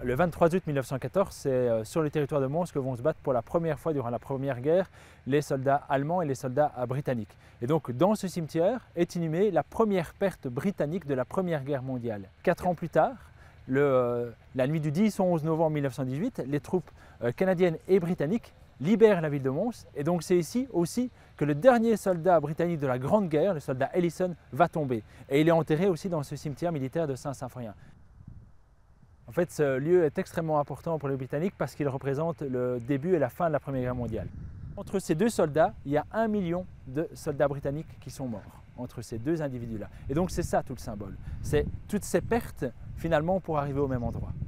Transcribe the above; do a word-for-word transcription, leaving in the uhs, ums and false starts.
le vingt-trois août mille neuf cent quatorze, c'est sur le territoire de Mons que vont se battre pour la première fois durant la Première Guerre les soldats allemands et les soldats britanniques. Et donc dans ce cimetière est inhumée la première perte britannique de la Première Guerre mondiale. Quatre ans plus tard, le, la nuit du dix au onze novembre mille neuf cent dix-huit, les troupes canadiennes et britanniques libèrent la ville de Mons. Et donc c'est ici aussi que le dernier soldat britannique de la Grande Guerre, le soldat Ellison, va tomber. Et il est enterré aussi dans ce cimetière militaire de Saint-Symphorien. En fait, ce lieu est extrêmement important pour les Britanniques parce qu'il représente le début et la fin de la Première Guerre mondiale. Entre ces deux soldats, il y a un million de soldats britanniques qui sont morts, entre ces deux individus-là. Et donc c'est ça tout le symbole. C'est toutes ces pertes finalement pour arriver au même endroit.